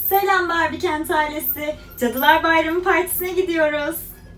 Selam Barbie Kent ailesi. Cadılar Bayramı partisine gidiyoruz.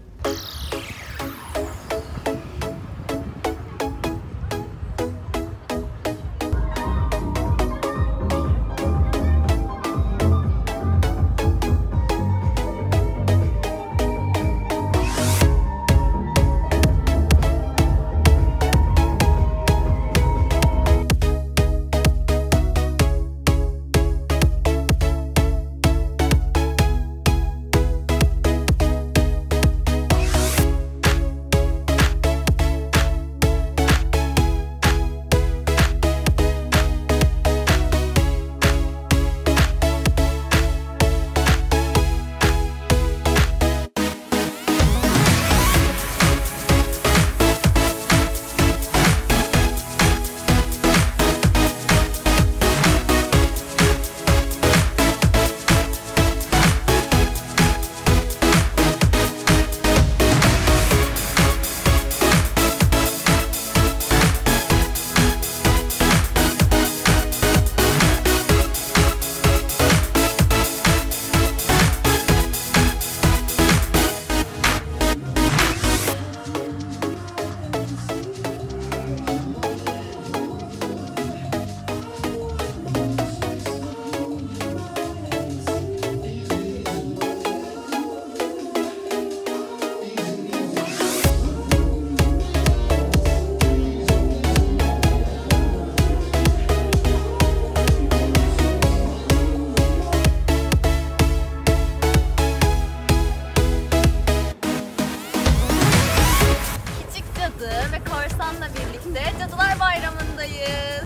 Ve Korsan'la birlikte Cadılar Bayramı'ndayız.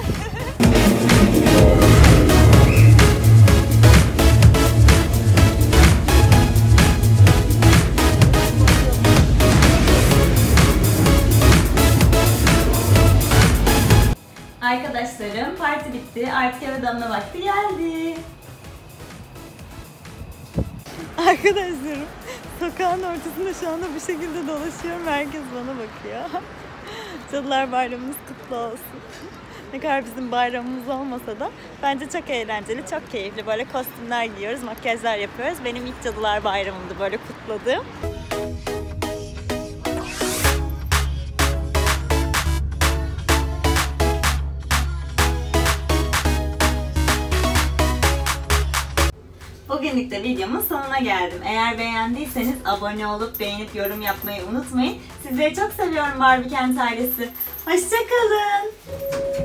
Arkadaşlarım, parti bitti. Artık eve dönme vakti geldi. Arkadaşlarım, sokağın ortasında şu anda bir şekilde dolaşıyorum. Herkes bana bakıyor. Cadılar Bayramımız kutlu olsun. Ne kadar bizim bayramımız olmasa da bence çok eğlenceli, çok keyifli. Böyle kostümler giyiyoruz, makyajlar yapıyoruz. Benim ilk Cadılar Bayramımdı böyle kutladığım. Bugünlük de videomun sonuna geldim. Eğer beğendiyseniz abone olup beğenip yorum yapmayı unutmayın. Sizleri çok seviyorum Barbie Kent ailesi. Hoşça kalın.